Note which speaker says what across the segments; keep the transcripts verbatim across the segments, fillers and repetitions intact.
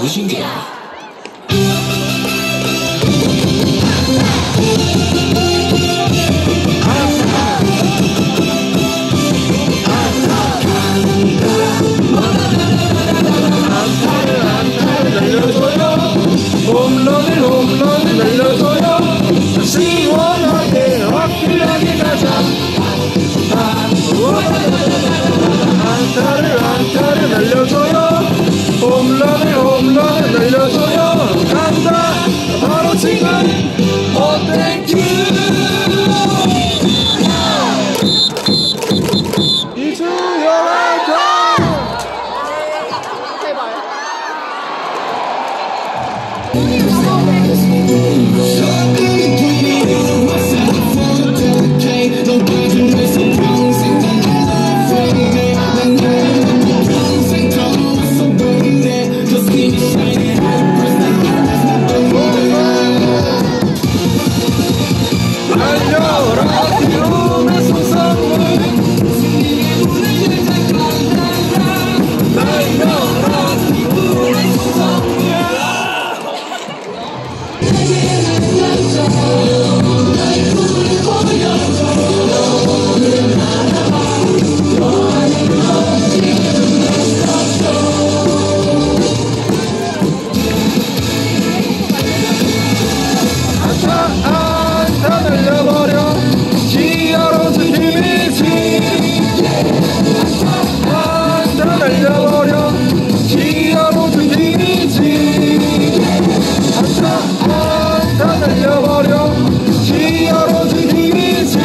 Speaker 1: 무신기야.
Speaker 2: 홈런을 홈런을 날려줘요. 시원하게 화끈하게 가자. 안타를 안타를 날려줘요. 홈런을 홈런을 날려줘요. 간다 바로 지금. 어 땡큐. 이주영 안타. 달려라 기쁨의 소상물. 달려라 기쁨의 소상물. 안타 날려버려. 지하로즈 김희지. 안타 날려버려. 지하로즈 김희지. 안타 안타 날려버려. 지하로즈 김희지.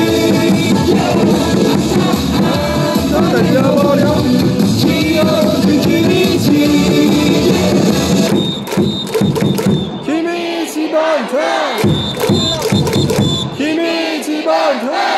Speaker 2: 안타 날려버려. 지하로즈 김희지. 김희지 반타. 김희지 반타.